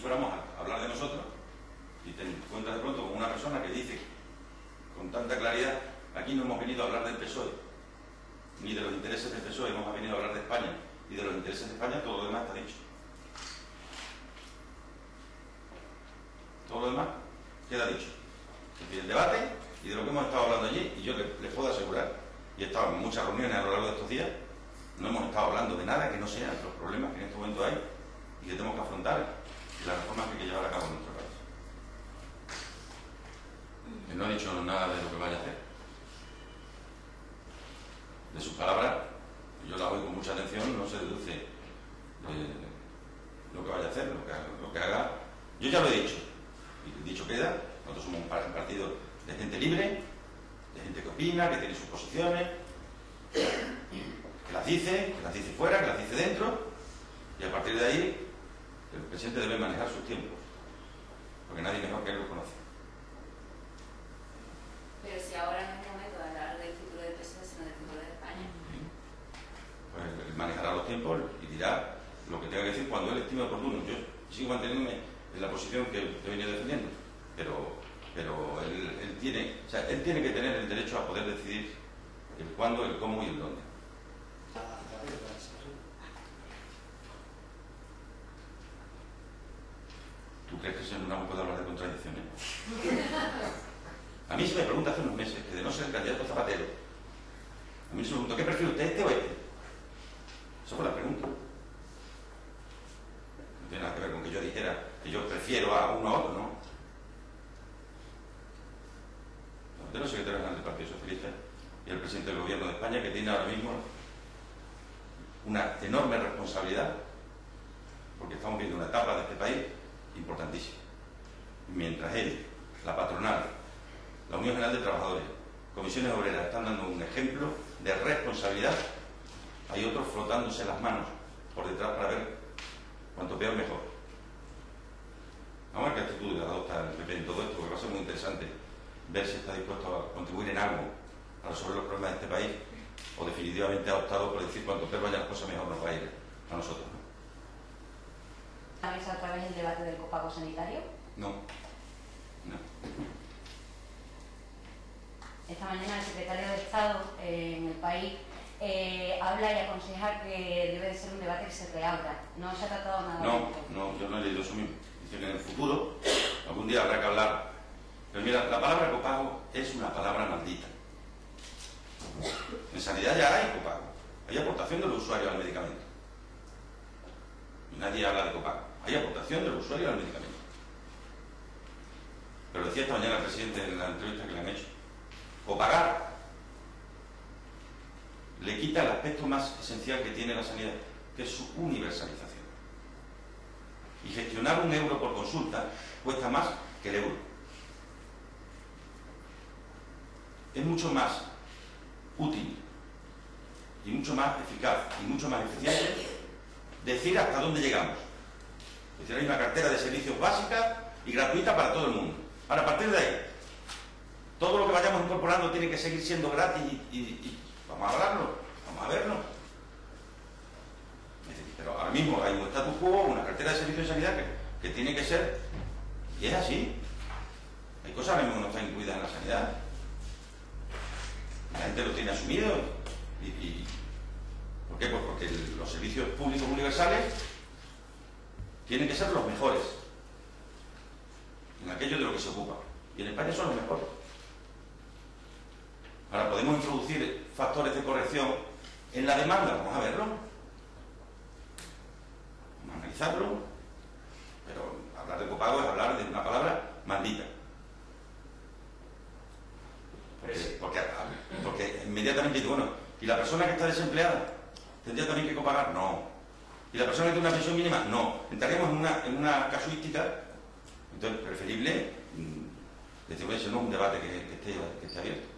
fuéramos a hablar de nosotros y te encuentras de pronto con una persona que dice con tanta claridad: aquí no hemos venido a hablar del PSOE ni de los intereses del PSOE, hemos venido a hablar de España, y de los intereses de España todo lo demás está dicho. Todo lo demás queda dicho. Es decir, el debate y de lo que hemos estado hablando allí, y yo les puedo asegurar, y he estado en muchas reuniones a lo largo de estos días, no hemos estado hablando de nada que no sean los problemas que en este momento hay y que tenemos que afrontar, y las reformas que hay que llevar a cabo en nuestro país. Él no ha dicho nada de lo que vaya a hacer. De sus palabras, yo las oigo con mucha atención, no se deduce lo que vaya a hacer, lo que haga. Yo ya lo he dicho, y dicho queda. Nosotros somos un partido de gente libre, de gente que opina, que tiene sus posiciones, que las dice fuera, que las dice dentro, y a partir de ahí el presidente debe manejar sus tiempos, porque nadie mejor que él lo conoce. Pero si ahora no es el momento de hablar del futuro del PSOE, sino del futuro de España. Pues él manejará los tiempos y dirá lo que tenga que decir cuando él estime oportuno. Yo sigo manteniéndome en la posición que he venido defendiendo, pero él tiene que tener el derecho a poder decidir el cuándo, el cómo y el dónde. ¿Tú crees que el señor Namo puede hablar de contradicciones? A mí se me pregunta hace unos meses que, de no ser el candidato Zapatero, a mí se me preguntó: ¿qué prefiere usted, este o este? Esa fue la pregunta. No tiene nada que ver con que yo dijera que yo prefiero a uno a otro, ¿no? Zapatero, secretario general del Partido Socialista, y el presidente del Gobierno de España, que tiene ahora mismo una enorme responsabilidad, porque estamos viendo una etapa de este país importantísima. Mientras él, la patronal, la Unión General de Trabajadores, comisiones obreras están dando un ejemplo de responsabilidad, hay otros frotándose las manos por detrás para ver cuanto peor mejor. Vamos a ver qué actitud adopta el PP en todo esto, porque va a ser muy interesante ver si está dispuesto a contribuir en algo a resolver los problemas de este país, o definitivamente ha optado por decir: cuanto peor vayan las cosas, mejor nos va a ir a nosotros, ¿no? ¿Sabéis a través del debate del copago sanitario? No. Esta mañana el secretario de Estado en El País habla y aconseja que debe de ser un debate que se reabra. ¿No se ha tratado nada de esto? No, yo no he leído eso mismo. Dice que en el futuro, algún día habrá que hablar. Pero mira, la palabra copago es una palabra maldita. En sanidad ya hay copago. Hay aportación del usuario al medicamento. Y nadie habla de copago. Hay aportación del usuario al medicamento. Pero decía esta mañana el presidente en la entrevista que le han hecho: copagar le quita el aspecto más esencial que tiene la sanidad, que es su universalización. Y gestionar un euro por consulta cuesta más que el euro. Es mucho más útil y mucho más eficaz y mucho más eficiente decir hasta dónde llegamos. Es decir, hay una cartera de servicios básica y gratuita para todo el mundo. Ahora, a partir de ahí, todo lo que vayamos incorporando tiene que seguir siendo gratis y vamos a hablarlo, vamos a verlo. Es decir, pero ahora mismo hay un status quo, una cartera de servicios de sanidad que tiene que ser, y es así. Hay cosas ahora mismo que no están incluidas en la sanidad. La gente lo tiene asumido. ¿Por qué? Pues porque los servicios públicos universales tienen que ser los mejores en aquello de lo que se ocupa. Y en España son los mejores. Ahora, podemos introducir factores de corrección en la demanda. Vamos a verlo. Vamos a analizarlo. Pero hablar de copago es hablar de una palabra maldita. Porque inmediatamente digo: bueno, ¿y la persona que está desempleada tendría también que copagar? No. ¿Y la persona que tiene una pensión mínima? No. Entraríamos en una casuística. Entonces, preferible decir: bueno, ese no es un debate que esté abierto.